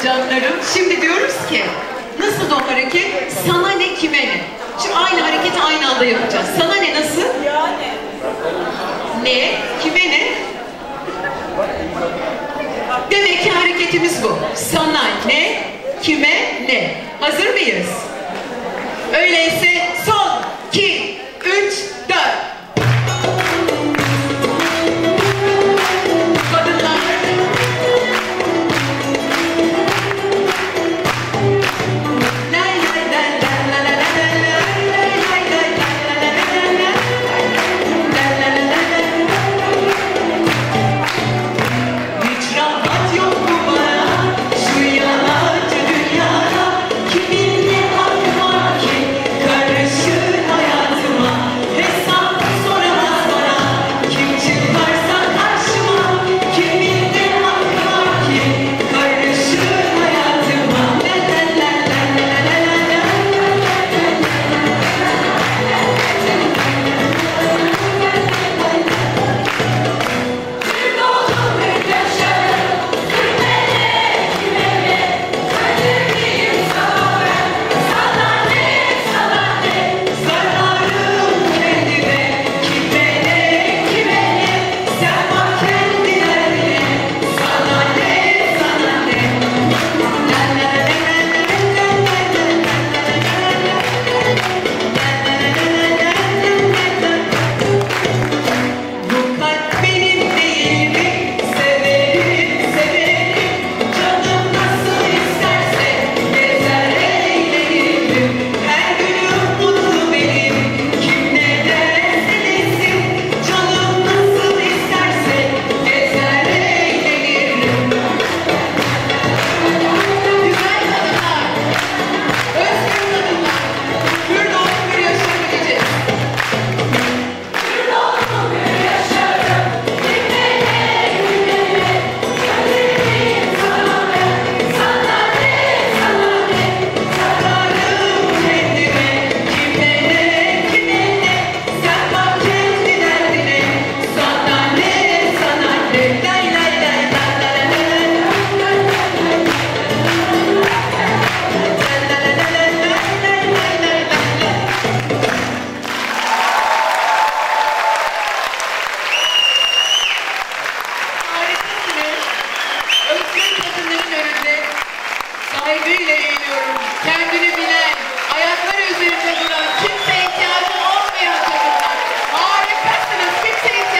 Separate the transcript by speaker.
Speaker 1: canlarım. Şimdi diyoruz ki nasıl o hareket? Sana ne kime ne? Şimdi aynı hareketi aynı anda yapacağız. Sana ne nasıl?
Speaker 2: Yani.
Speaker 1: Ne? Kime ne? Demek ki hareketimiz bu. Sana ne? Kime ne? Hazır mıyız? Öyleyse son 2, 3, 4. Saygıyla eğiliyorum.